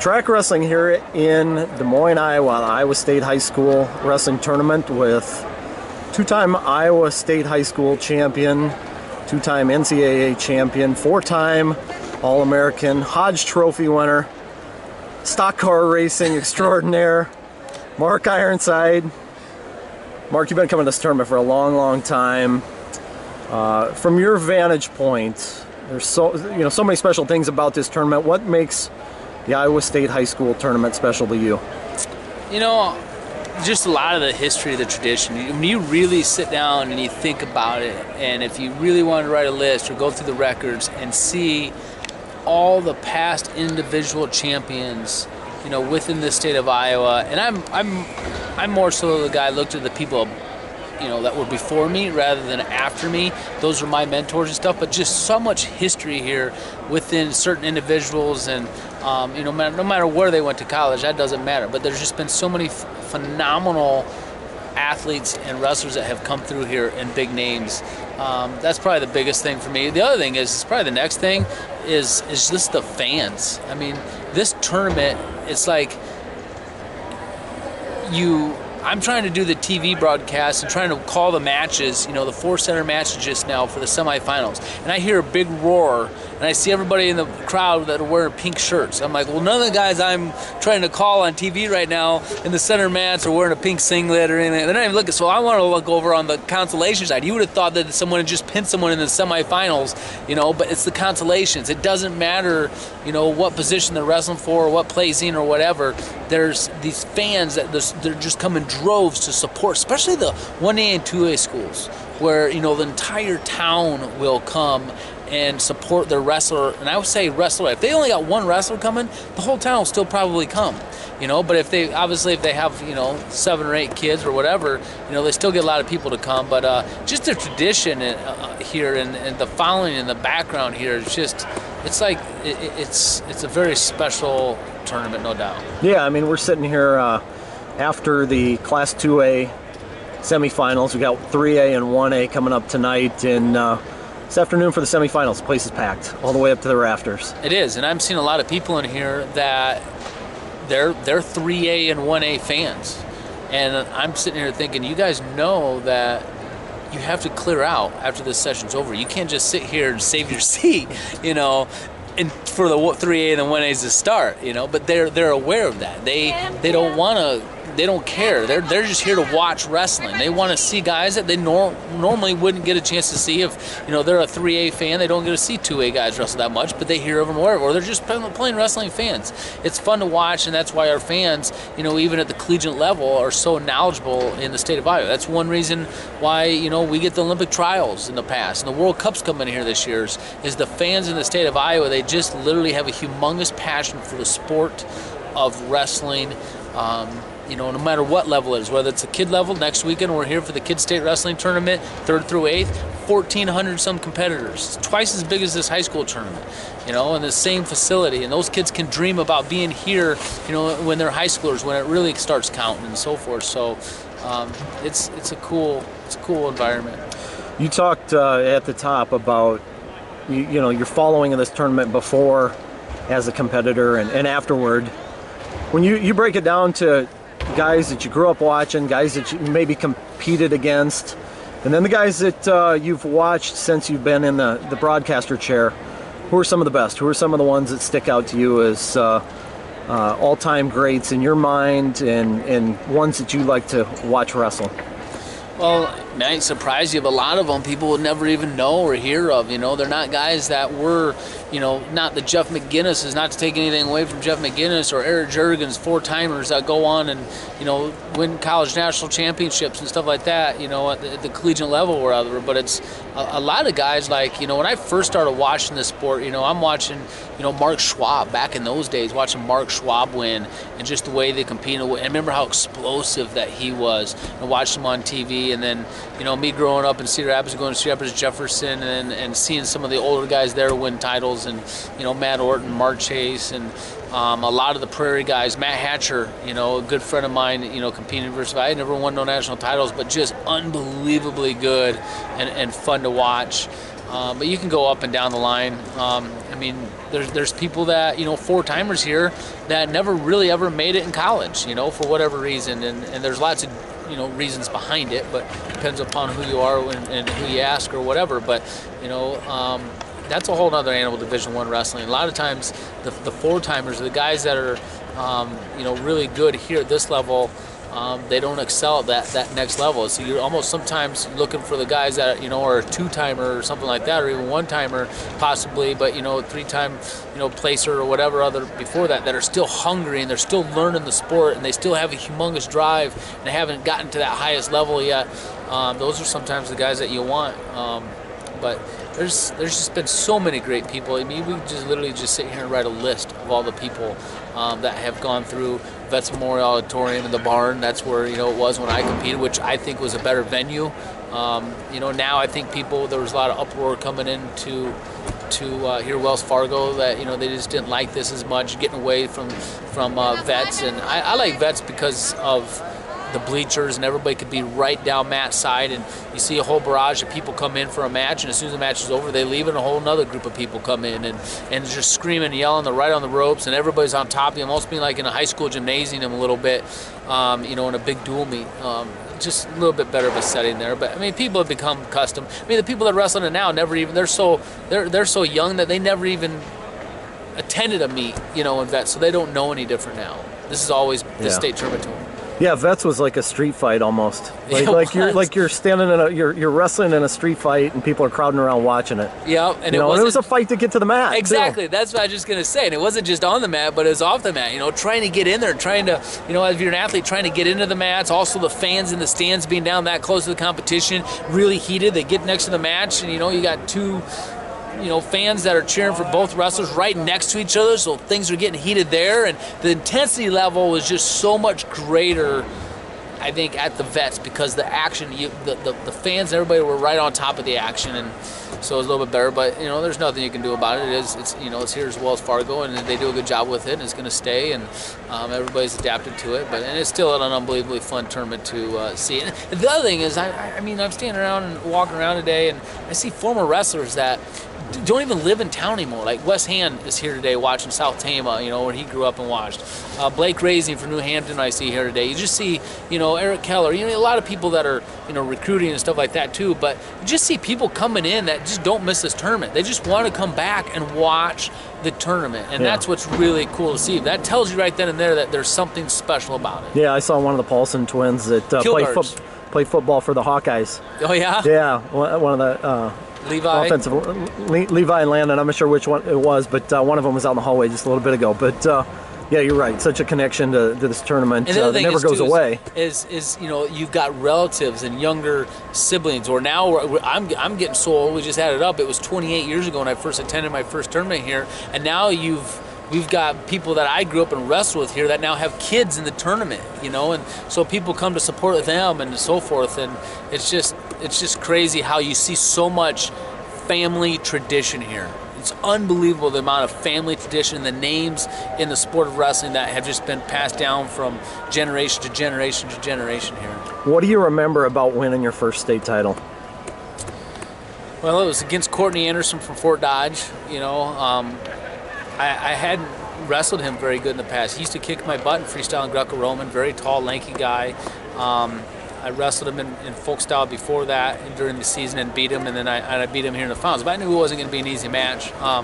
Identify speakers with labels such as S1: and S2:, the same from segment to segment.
S1: Track wrestling here in Des Moines, Iowa, the Iowa State High School Wrestling Tournament with two-time Iowa State High School champion, two-time NCAA champion, four-time All-American, Hodge Trophy winner, stock car racing extraordinaire, Mark Ironside. Mark, you've been coming to this tournament for a long, long time. From your vantage point, there's so many special things about this tournament. What makes the Iowa State High School tournament special to you?
S2: You know, just a lot of the history, the tradition. When you really sit down and you think about it, and if you really want to write a list or go through the records and see all the past individual champions, you know, within the state of Iowa, and I'm more so the guy looked at the people, you know, that were before me rather than after me. Those are my mentors and stuff, but just so much history here within certain individuals, and you know, no matter where they went to college, that doesn't matter. But there's just been so many phenomenal athletes and wrestlers that have come through here and big names. That's probably the biggest thing for me. The other thing is probably the next thing is just the fans. I mean, this tournament, it's like I'm trying to do the TV broadcast and trying to call the matches, you know, the four center matches just now for the semifinals. And I hear a big roar, and I see everybody in the crowd that are wearing pink shirts. I'm like, well, none of the guys I'm trying to call on TV right now in the center mats are wearing a pink singlet or anything. They're not even looking. So I want to look over on the consolation side. You would have thought that someone had just pinned someone in the semifinals, you know, but it's the consolations. It doesn't matter, you know, what position they're wrestling for or what placing or whatever. There's these fans that they're just coming droves to support, especially the 1A and 2A schools, where, you know, the entire town will come and support their wrestler. And I would say wrestler, if they only got one wrestler coming, the whole town will still probably come, you know. But if they have, you know, 7 or 8 kids or whatever, you know, they still get a lot of people to come. But just the tradition here and the following and the background here, it's just, it's like it's a very special tournament, no doubt.
S1: Yeah, I mean, we're sitting here after the Class 2A semifinals. We got 3A and 1A coming up tonight, and this afternoon for the semifinals, the place is packed all the way up to the rafters.
S2: It is, and I'm seeing a lot of people in here that they're 3A and 1A fans, and I'm sitting here thinking, you guys know that you have to clear out after this session's over. You can't just sit here and save your seat, you know, and for the 3A and the 1As to start, you know. But they're aware of that. They don't want to. They don't care. They're just here to watch wrestling. They want to see guys that they normally wouldn't get a chance to see if, you know, they're a 3A fan. They don't get to see 2A guys wrestle that much, but they hear of them wherever, or they're just plain wrestling fans. It's fun to watch, and that's why our fans, you know, even at the collegiate level, are so knowledgeable in the state of Iowa. That's one reason why, you know, we get the Olympic trials in the past, and the World Cup's coming in here this year, is the fans in the state of Iowa. They just literally have a humongous passion for the sport of wrestling. You know, no matter what level it is, whether it's a kid level. Next weekend we're here for the Kids State Wrestling Tournament, 3rd through 8th, 1,400 some competitors. It's twice as big as this high school tournament, you know, in the same facility. And those kids can dream about being here, you know, when they're high schoolers, when it really starts counting and so forth. So it's a cool environment.
S1: You talked at the top about you know, your following of this tournament before as a competitor and afterward. When you break it down to guys that you grew up watching, guys that you maybe competed against, and then the guys that you've watched since you've been in the broadcaster chair, who are some of the best? Who are some of the ones that stick out to you as all-time greats in your mind, and ones that you like to watch wrestle?
S2: Well, it might surprise you, but a lot of them people would never even know or hear of. You know, they're not guys that were, you know, not the Jeff McGinnis, is not to take anything away from Jeff McGinnis or Eric Jurgens, 4-timers that go on and, you know, win college national championships and stuff like that, you know, at the collegiate level or other. But it's a lot of guys like, you know, when I first started watching this sport, you know, I'm watching, you know, Mark Schwab back in those days, watching Mark Schwab win and just the way they competed. And I remember how explosive that he was, and watched him on TV. And then, you know, me growing up in Cedar Rapids, going to Cedar Rapids Jefferson, and seeing some of the older guys there win titles, and, you know, Matt Orton, Mark Chase, and a lot of the Prairie guys. Matt Hatcher, you know, a good friend of mine, you know, competing versus, I never won no national titles, but just unbelievably good and fun to watch. But you can go up and down the line. I mean, there's people that, you know, 4-timers here that never really ever made it in college, you know, for whatever reason, and there's lots of, you know, reasons behind it, but depends upon who you are and who you ask or whatever. But, you know, that's a whole other animal, Division I wrestling. A lot of times the 4-timers, the guys that are, you know, really good here at this level, they don't excel at that next level. So you're almost sometimes looking for the guys that, you know, are a 2-timer or something like that, or even 1-timer possibly, but, you know, 3-time, you know, placer or whatever other before that are still hungry and they're still learning the sport and they still have a humongous drive and they haven't gotten to that highest level yet. Those are sometimes the guys that you want. But there's just been so many great people. I mean, we just literally just sit here and write a list of all the people that have gone through Vets Memorial Auditorium in the barn. That's where, you know, it was when I competed, which I think was a better venue. You know, now I think there was a lot of uproar coming into here Wells Fargo that, you know, they just didn't like this as much, getting away from Vets. And I like Vets because of the bleachers, and everybody could be right down Matt's side, and you see a whole barrage of people come in for a match, and as soon as the match is over, they leave and a whole nother group of people come in and just screaming and yelling. They're right on the ropes, and everybody's on top of you, almost being like in a high school gymnasium a little bit, you know, in a big dual meet. Just a little bit better of a setting there. But I mean, people have become accustomed. I mean, the people that wrestle it now never even, they're so young that they never even attended a meet, you know, in Vets, so they don't know any different now. This is always the state tournament to them.
S1: Yeah, Vets was like a street fight almost. Like you're standing in you're wrestling in a street fight and people are crowding around watching it.
S2: Yeah, and
S1: it was a fight to get to the mat.
S2: Exactly,
S1: too.
S2: That's what I was just gonna say. And it wasn't just on the mat, but it was off the mat. You know, trying to get in there, trying to, you know, if you're an athlete, trying to get into the mats. Also, the fans in the stands being down that close to the competition, really heated. They get next to the match, and you know, you got two, you know, fans that are cheering for both wrestlers right next to each other, so things are getting heated there, and the intensity level was just so much greater, I think, at the Vets, because the action, the fans, everybody were right on top of the action, and so it was a little bit better. But you know, there's nothing you can do about it. It's you know, it's here as Wells Fargo, and they do a good job with it, and it's going to stay, and everybody's adapted to it. And it's still an unbelievably fun tournament to see. And the other thing is, I mean, I'm standing around and walking around today, and I see former wrestlers that don't even live in town anymore. Like Wes Hand is here today watching South Tama, you know, where he grew up and watched. Blake Raising from New Hampton I see here today. You just see, you know, Eric Keller, you know, a lot of people that are, you know, recruiting and stuff like that too, but you just see people coming in that just don't miss this tournament. They just want to come back and watch the tournament, and that's what's really cool to see. That tells you right then and there that there's something special about it.
S1: Yeah, I saw one of the Paulson twins that played football for the Hawkeyes.
S2: Oh yeah?
S1: Yeah, one of the
S2: Levi?
S1: Offensive, Levi and Landon. I'm not sure which one it was, but one of them was out in the hallway just a little bit ago. But yeah, you're right. Such a connection to this tournament that never goes away.
S2: Is you know, you've got relatives and younger siblings. Or now I'm getting so old. We just had it up. It was 28 years ago when I first attended my first tournament here, and now we've got people that I grew up and wrestled with here that now have kids in the tournament, you know, and so people come to support them and so forth, and it's just crazy how you see so much family tradition here. It's unbelievable the amount of family tradition, the names in the sport of wrestling that have just been passed down from generation to generation to generation here.
S1: What do you remember about winning your first state title?
S2: Well, it was against Courtney Anderson from Fort Dodge, you know. I hadn't wrestled him very good in the past. He used to kick my butt in freestyle and Greco-Roman, very tall, lanky guy. I wrestled him in folk style before that and during the season and beat him, and then I beat him here in the finals. But I knew it wasn't going to be an easy match. I'm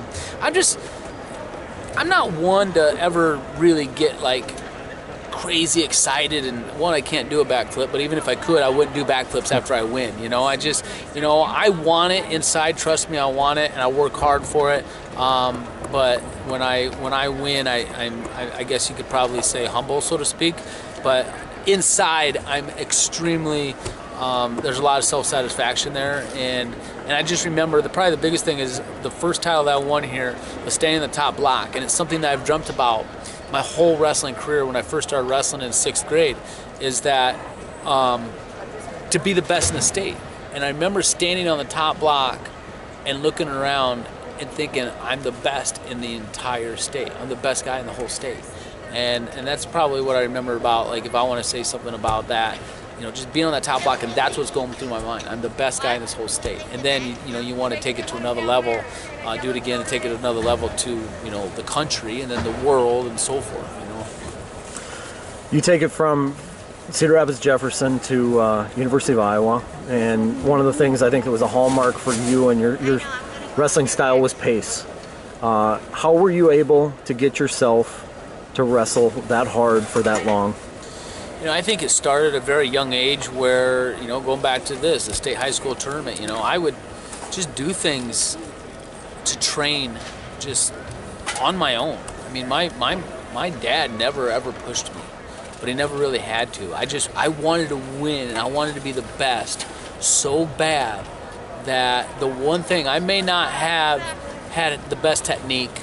S2: not one to ever really get like crazy excited, and one, I can't do a backflip, but even if I could, I wouldn't do backflips after I win. You know, I just, you know, I want it inside. Trust me, I want it, and I work hard for it. But when I win, I guess you could probably say humble, so to speak. But inside, I'm extremely. There's a lot of self-satisfaction there, and I just remember probably the biggest thing is the first title that I won here was staying in the top block, and it's something that I've dreamt about my whole wrestling career. When I first started wrestling in 6th grade, is that to be the best in the state. And I remember standing on the top block and looking around and thinking, I'm the best in the entire state. I'm the best guy in the whole state. And that's probably what I remember about, like, if I want to say something about that. just being on that top block, and that's what's going through my mind. I'm the best guy in this whole state. And then, you want to take it to another level, do it again and take it to another level to, the country and then the world and so forth,
S1: You take it from Cedar Rapids Jefferson to University of Iowa, and one of the things I think that was a hallmark for you and your wrestling style was pace. How were you able to get yourself to wrestle that hard for that long?
S2: I think it started at a very young age where, going back to the state high school tournament, I would just do things to train just on my own. I mean, my dad never ever pushed me, but he never really had to. I wanted to win, and I wanted to be the best so bad that the one thing, I may not have had the best technique,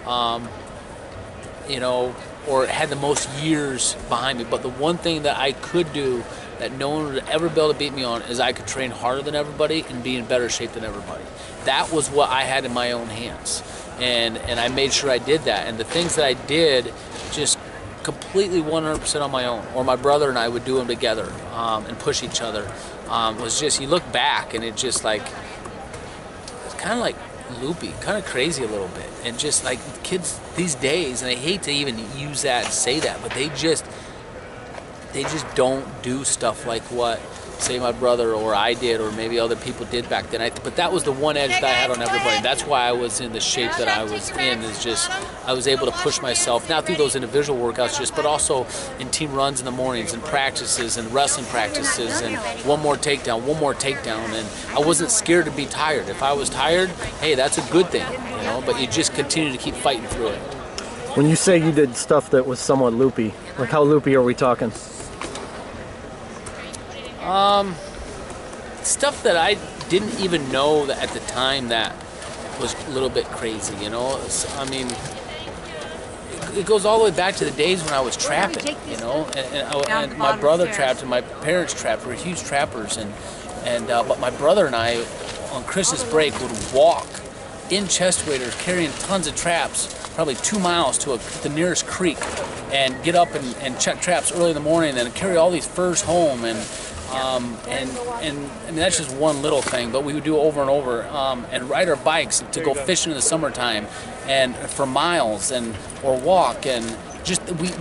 S2: or had the most years behind me, but the one thing that I could do that no one would ever be able to beat me on is I could train harder than everybody and be in better shape than everybody. That was what I had in my own hands, and I made sure I did that. And the things that I did, just completely 100% on my own, or my brother and I would do them together and push each other. Was just, you look back and it's just like, it's kind of like loopy, kind of crazy a little bit, and just like kids these days, and I hate to even use that and say that, but they just don't do stuff like what, say, my brother or I did, or maybe other people did back then. But that was the one edge that I had on everybody. That's why I was in the shape that I was in, is just I was able to push myself, not through those individual workouts, but also in team runs in the mornings and practices and wrestling practices, and one more takedown, and I wasn't scared to be tired. If I was tired, hey, that's a good thing, but you just continue to keep fighting through it.
S1: When you say you did stuff that was somewhat loopy, like how loopy are we talking?
S2: Stuff that I didn't even know that at the time that was a little bit crazy, I mean, it goes all the way back to the days when I was trapping, and my brother trapped and my parents trapped. We're huge trappers, but my brother and I on Christmas break would walk in chest waders carrying tons of traps, probably 2 miles to the nearest creek, and get up and check traps early in the morning, and carry all these furs home, and I mean, that's just one little thing, but we would do it over and over, and ride our bikes to go fishing in the summertime, and for miles, or walk, and just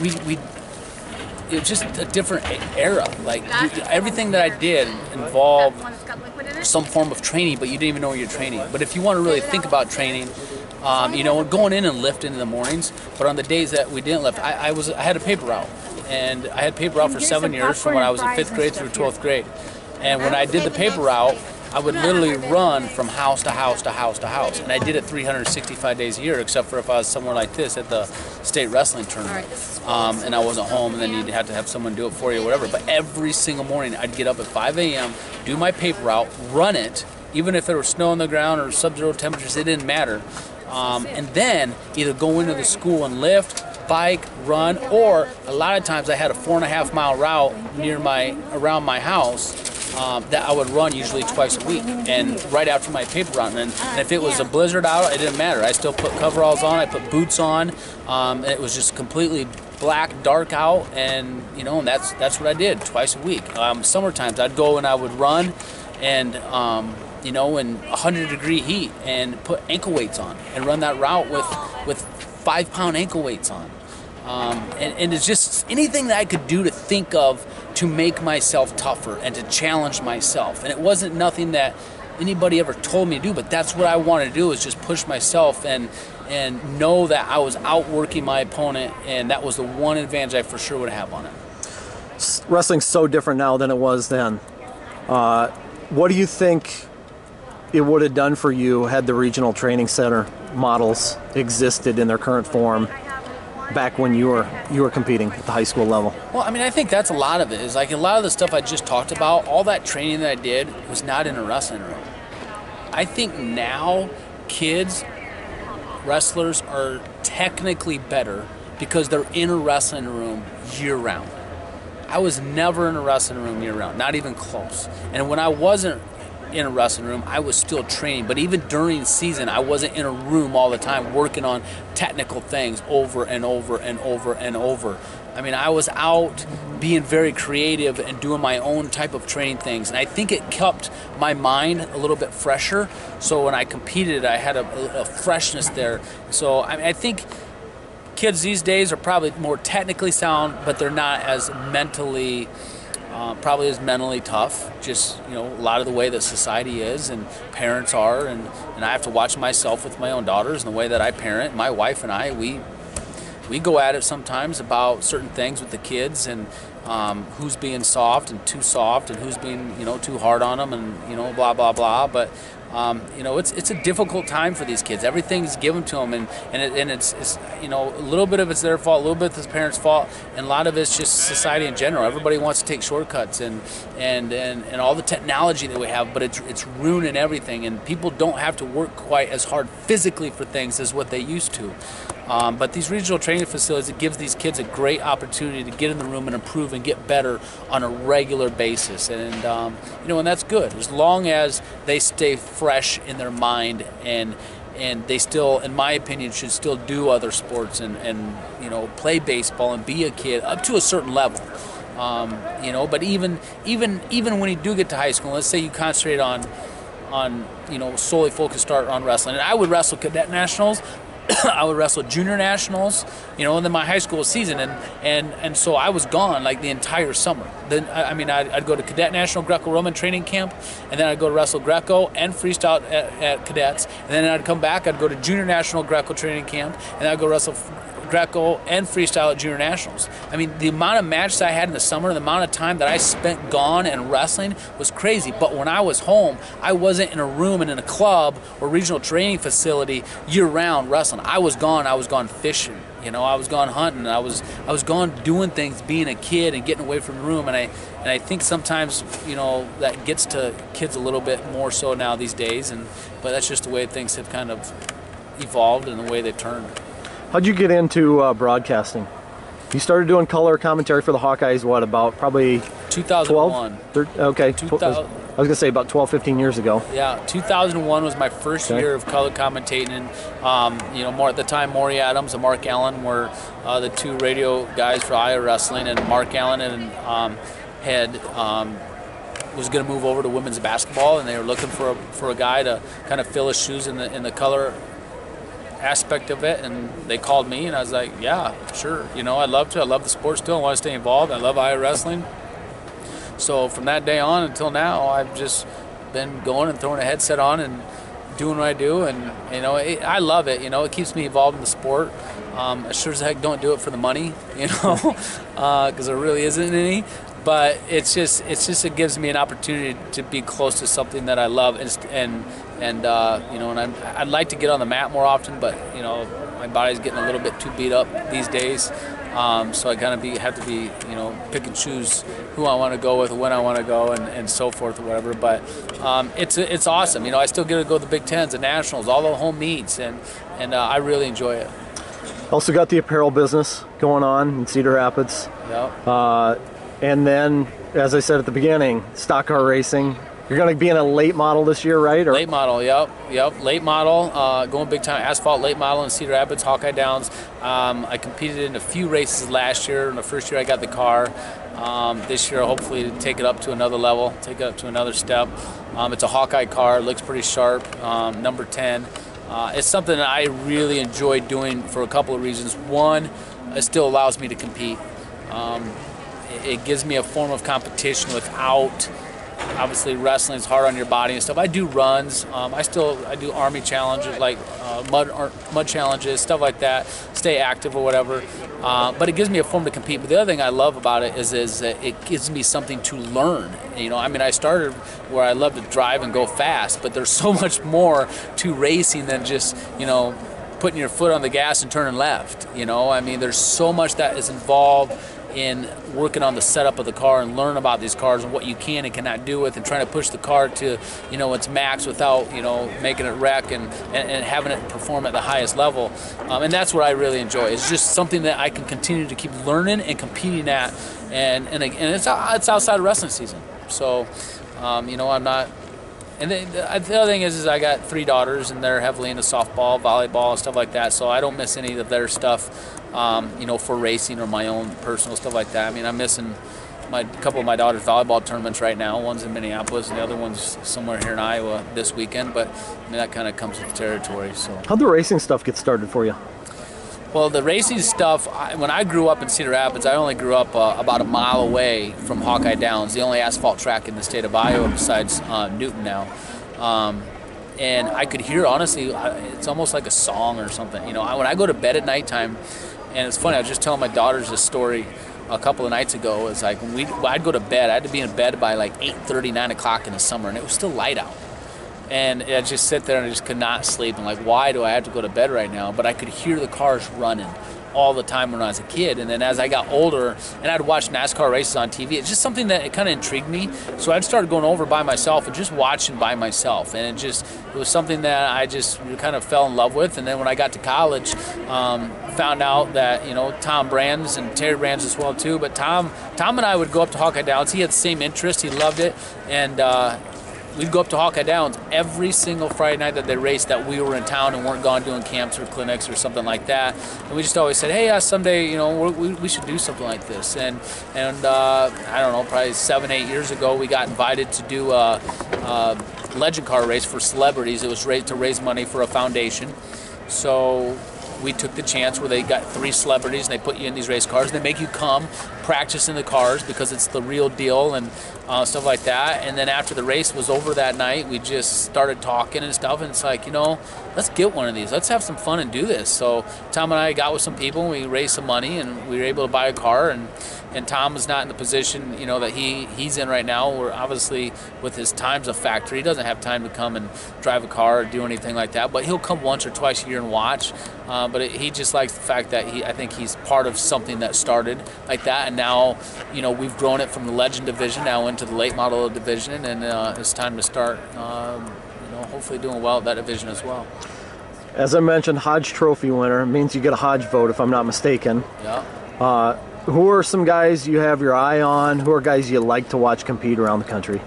S2: it was just a different era. Like, everything that I did involved some form of training, but you didn't even know you're training. But if you want to really think about training, going in and lifting in the mornings, but on the days that we didn't lift, I had a paper route. And I had paper route for 7 years, from when I was in 5th grade through 12th grade. And when I did the paper route, I would literally run from house to house to house to house. And I did it 365 days a year, except for if I was somewhere like this at the state wrestling tournament. And I wasn't home, and then you'd have to have someone do it for you or whatever. But every single morning, I'd get up at 5 a.m., do my paper route, run it, even if there was snow on the ground or sub-zero temperatures, it didn't matter. And then either go into the school and lift, bike, run, or a lot of times I had a 4.5 mile route around my house that I would run usually twice a week, and right after my paper route. And if it was a blizzard out, it didn't matter. I still put coveralls on, I put boots on. It was just completely black, dark out, and and that's what I did twice a week. Summer times I'd go and I would run, and in 100-degree heat, and put ankle weights on and run that route with 5-pound ankle weights on. And it's just anything that I could do to think of to make myself tougher and to challenge myself. And it wasn't nothing that anybody ever told me to do, but that's what I wanted to do, is just push myself and know that I was outworking my opponent, and that was the one advantage I for sure would have on it.
S1: Wrestling's so different now than it was then. What do you think it would have done for you had the regional training center models existed in their current form back when you were competing at the high school level?
S2: Well, I mean, I think that's a lot of it. Is like a lot of the stuff I just talked about, all that training that I did was not in a wrestling room. I think now wrestlers are technically better because they're in a wrestling room year-round. I was never in a wrestling room year-round, not even close. And when I wasn't in a wrestling room. I was still training, but even during season, I wasn't in a room all the time working on technical things over and over and over and over. I mean, I was out being very creative and doing my own type of training things, and I think it kept my mind a little bit fresher. So when I competed, I had a freshness there. So I think kids these days are probably more technically sound, but they're not as mentally probably as mentally tough, just, you know, a lot of the way that society is and parents are, and I have to watch myself with my own daughters and the way that I parent. My wife and I, we go at it sometimes about certain things with the kids, and who's being soft and too soft, and who's being, you know, too hard on them, and, you know, blah blah blah. But you know, it's a difficult time for these kids. Everything's given to them, and it's you know, a little bit of it's their fault, a little bit it's the parents' fault, and a lot of it's just society in general. Everybody wants to take shortcuts and all the technology that we have, but it's ruining everything, and people don't have to work quite as hard physically for things as what they used to. But these regional training facilities, it gives these kids a great opportunity to get in the room and improve and get better on a regular basis, and you know, and that's good as long as they stay fresh in their mind, and they still, in my opinion, should still do other sports and you know, play baseball and be a kid up to a certain level. You know, but even when you do get to high school, let's say you concentrate on you know, solely focused on wrestling, and I would wrestle cadet nationals. I would wrestle junior nationals, you know, and then my high school season, and so I was gone like the entire summer. Then I mean, I'd go to cadet national Greco-Roman training camp, and then I'd go to wrestle Greco and freestyle at cadets, and then I'd come back. I'd go to junior national Greco training camp, and I'd go wrestle Greco and freestyle at junior nationals. I mean, the amount of matches I had in the summer, the amount of time that I spent gone and wrestling was crazy. But when I was home, I wasn't in a room and in a club or regional training facility year-round wrestling. I was gone fishing. You know, I was gone hunting. I was gone doing things, being a kid and getting away from the room. And I think sometimes, you know, that gets to kids a little bit more so now these days. But that's just the way things have kind of evolved and the way they've turned.
S1: How'd you get into broadcasting? You started doing color commentary for the Hawkeyes, what, about probably
S2: 2001.
S1: 12? Okay.
S2: 2000.
S1: I was going to say about 12, 15 years ago.
S2: Yeah, 2001 was my first year of color commentating. And, you know, more at the time, Maury Adams and Mark Allen were the two radio guys for Iowa Wrestling, and Mark Allen was going to move over to women's basketball, and they were looking for a guy to kind of fill his shoes in the color aspect of it, and they called me, and I was like, yeah, sure, you know, I'd love to. I love the sport still. I want to stay involved. I love Iowa Wrestling. So from that day on until now, I've just been going and throwing a headset on and doing what I do, and you know, I love it. You know, it keeps me involved in the sport. I sure as heck don't do it for the money, you know, because there really isn't any. But it gives me an opportunity to be close to something that I love, and you know, and I'd like to get on the mat more often, but you know, my body's getting a little bit too beat up these days, so I kind of have to be, you know, pick and choose who I want to go with, when I want to go, and so forth or whatever. But it's awesome. You know, I still get to go to the Big Tens, the Nationals, all the home meets, and I really enjoy it.
S1: Also got the apparel business going on in Cedar Rapids.
S2: Yep.
S1: And then, as I said at the beginning, stock car racing. You're going to be in a late model this year, right? Or?
S2: Late model, yep. Late model, going big time asphalt late model in Cedar Rapids, Hawkeye Downs. I competed in a few races last year. In the first year I got the car. This year, hopefully, take it up to another level, take it up to another step. It's a Hawkeye car, looks pretty sharp, number 10. It's something that I really enjoy doing for a couple of reasons. One, it still allows me to compete. It gives me a form of competition without, obviously, wrestling is hard on your body and stuff. I do runs. I do Army challenges, like mud challenges, stuff like that. Stay active or whatever. But it gives me a form to compete. But the other thing I love about it is that it gives me something to learn. You know, I mean, I started where I love to drive and go fast, but there's so much more to racing than just, you know, putting your foot on the gas and turning left. You know, I mean, there's so much that is involved in working on the setup of the car and learn about these cars and what you can and cannot do with, and trying to push the car to, you know, its max without, you know, making it wreck and having it perform at the highest level. And that's what I really enjoy. It's just something that I can continue to keep learning and competing at, and it's outside of wrestling season. So, you know, I'm not And the other thing is I got 3 daughters, and they're heavily into softball, volleyball, and stuff like that. So I don't miss any of their stuff, for racing or my own personal stuff like that. I mean, I'm missing a couple of my daughter's volleyball tournaments right now. One's in Minneapolis, and the other one's somewhere here in Iowa this weekend. But I mean, that kind of comes with the territory. So
S1: how'd the racing stuff get started for you?
S2: Well, the racing stuff, when I grew up in Cedar Rapids, I only grew up about a mile away from Hawkeye Downs, the only asphalt track in the state of Iowa besides Newton now. And I could hear, honestly, it's almost like a song or something. When I go to bed at nighttime, and it's funny, I was just telling my daughters this story a couple of nights ago. It's like when I'd go to bed, I had to be in bed by like 8:30, 9 o'clock in the summer, and it was still light out. And I just sit there and I just could not sleep. I'm like, why do I have to go to bed right now? But I could hear the cars running all the time when I was a kid. And then as I got older and I'd watch NASCAR races on TV, it's just something that it kind of intrigued me. So I started going over by myself and just watching by myself. And it was something that I just kind of fell in love with. And then when I got to college, found out that, Tom Brands and Terry Brands as well too. But Tom and I would go up to Hawkeye Downs. He had the same interest. He loved it. And we'd go up to Hawkeye Downs every single Friday night that they raced, that we were in town and weren't gone doing camps or clinics or something like that. And we just always said, hey, someday, we should do something like this. And I don't know, probably 7, 8 years ago, we got invited to do a legend car race for celebrities. It was to raise money for a foundation. So we took the chance where they got 3 celebrities and they put you in these race cars. They make you come practice in the cars because it's the real deal and stuff like that. And then after the race was over that night, we just started talking and stuff. And it's like, let's get one of these. Let's have some fun and do this. So Tom and I got with some people and we raised some money and we were able to buy a car. And Tom is not in the position, that he's in right now, where obviously with his time's a factor. He doesn't have time to come and drive a car or do anything like that. But he'll come once or twice a year and watch. But he just likes the fact that I think he's part of something that started like that. And now, we've grown it from the Legend division now into the late model division. And it's time to start, hopefully doing well at that division as well.
S1: As I mentioned, Hodge Trophy winner means you get a Hodge vote, if I'm not mistaken.
S2: Yeah.
S1: Who are some guys you have your eye on? Who are guys you like to watch compete around the country?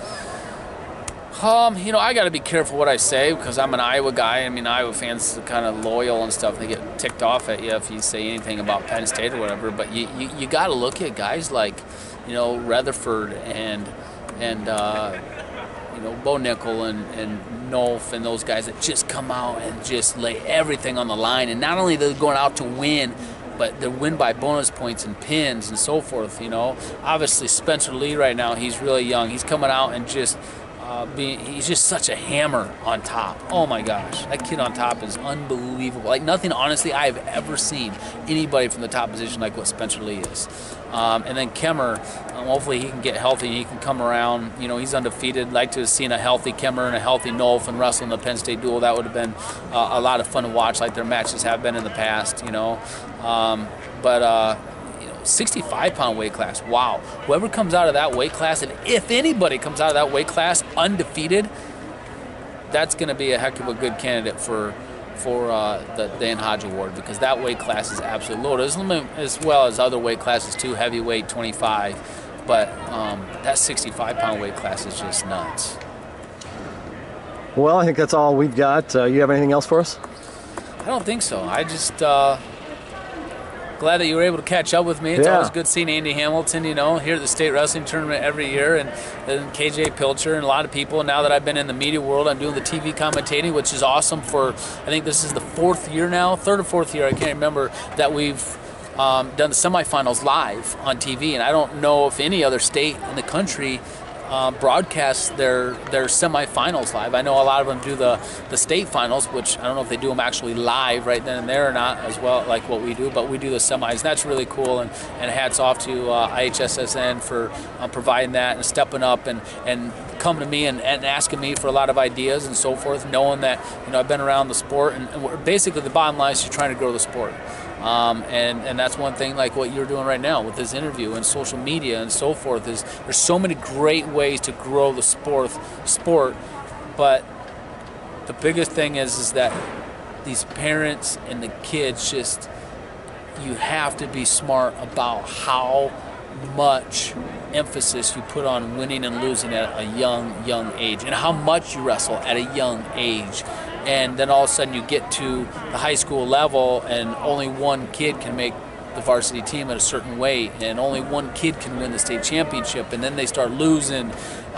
S2: I got to be careful what I say because I'm an Iowa guy. I mean, Iowa fans are kind of loyal and stuff. They get ticked off at you if you say anything about Penn State or whatever. But you got to look at guys like, Rutherford and Bo Nickel and Nolf and those guys that just come out and just lay everything on the line. And not only they're going out to win, but they win by bonus points and pins and so forth. Obviously Spencer Lee right now, he's really young. He's coming out and just he's just such a hammer on top. Oh my gosh, that kid on top is unbelievable. Like nothing, honestly, I have ever seen anybody from the top position like what Spencer Lee is. And then Kemmer, hopefully he can get healthy. He can come around. He's undefeated. Like to have seen a healthy Kemmer and a healthy Nolf and wrestle in the Penn State duel. That would have been a lot of fun to watch, like their matches have been in the past. 65-pound weight class. Wow. Whoever comes out of that weight class, and if anybody comes out of that weight class undefeated, that's going to be a heck of a good candidate for the Dan Hodge Award, because that weight class is absolutely loaded, as well as other weight classes too, heavyweight 25. But that 65-pound weight class is just nuts.
S1: Well, I think that's all we've got. You have anything else for us?
S2: I don't think so. I just glad that you were able to catch up with me. It's always good seeing Andy Hamilton, here at the state wrestling tournament every year, and KJ Pilcher and a lot of people. Now that I've been in the media world, I'm doing the TV commentating, which is awesome. I think this is the 4th year now, 3rd or 4th year, I can't remember, that we've done the semifinals live on TV, and I don't know if any other state in the country broadcast their semifinals live. I know a lot of them do the state finals, which I don't know if they do them actually live right then and there or not as well, like what we do, but we do the semis, and that's really cool, and hats off to IHSSN for providing that and stepping up and coming to me and asking me for a lot of ideas and so forth, knowing that I've been around the sport, and basically the bottom line is you're trying to grow the sport. And that's one thing, like what you're doing right now with this interview and social media and so forth, is there's so many great ways to grow the sport, but the biggest thing is that these parents and the kids, you have to be smart about how much emphasis you put on winning and losing at a young age, and how much you wrestle at a young age. And then all of a sudden you get to the high school level and only one kid can make the varsity team at a certain weight, and only one kid can win the state championship, and then they start losing,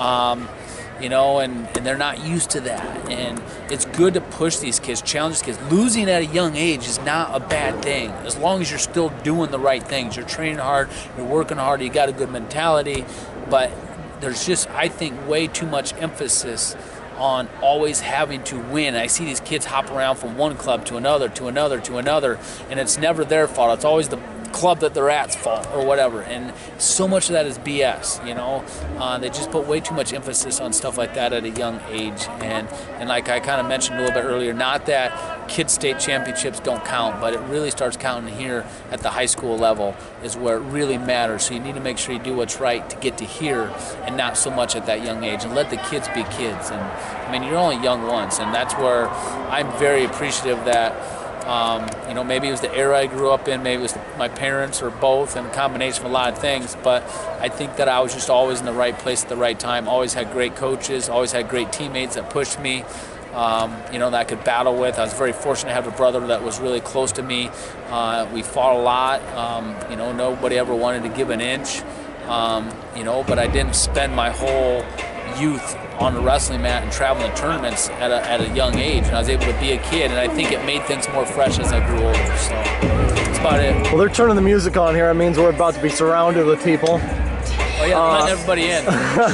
S2: you know, and they're not used to that. And it's good to push these kids, challenge these kids. Losing at a young age is not a bad thing, as long as you're still doing the right things. You're training hard, you're working hard, you got a good mentality. But there's just, I think, way too much emphasis on always having to win. I see these kids hop around from one club to another, to another, to another, and it's never their fault. It's always the club that they're at's fault or whatever. And so much of that is BS, you know. They just put way too much emphasis on stuff like that at a young age. And like I kind of mentioned a little bit earlier, not that kids state championships don't count, but it really starts counting here at the high school level is where it really matters. So you need to make sure you do what's right to get to here, and not so much at that young age, and let the kids be kids. And I mean, you're only young once, and that's where I'm very appreciative that you know, maybe it was the era I grew up in, maybe it was my parents, or both, and a combination of a lot of things, but I think that I was just always in the right place at the right time, always had great coaches, always had great teammates that pushed me, you know, that I could battle with. I was very fortunate to have a brother that was really close to me. We fought a lot, you know, nobody ever wanted to give an inch, you know, but I didn't spend my whole youth on the wrestling mat and traveling to tournaments at a young age, and I was able to be a kid, and I think it made things more fresh as I grew older. So that's about it.
S1: Well, they're turning the music on here. It means we're about to be surrounded with people.
S2: Oh yeah, letting everybody in.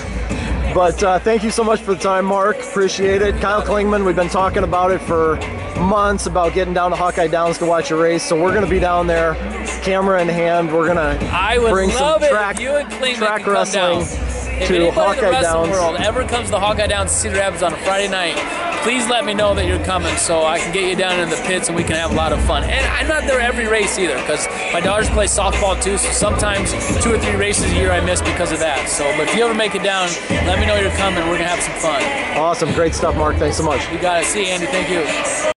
S1: But thank you so much for the time, Mark. Appreciate it. Kyle Klingman, we've been talking about it for months, about getting down to Hawkeye Downs to watch a race. So we're going to be down there, camera in hand. We're going to bring some track wrestling to Hawkeye Downs.
S2: World ever comes to the Hawkeye Downs Cedar Rapids on a Friday night, please let me know that you're coming so I can get you down in the pits and we can have a lot of fun. And I'm not there every race either, because my daughters play softball too, so sometimes 2 or 3 races a year I miss because of that. So, but if you ever make it down, let me know you're coming. We're going to have some fun.
S1: Awesome. Great stuff, Mark. Thanks so much.
S2: You got it. See you, Andy. Thank you.